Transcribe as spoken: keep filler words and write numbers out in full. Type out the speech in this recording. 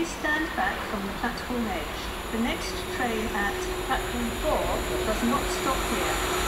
Please stand back from the platform edge. The next train at platform four does not stop here.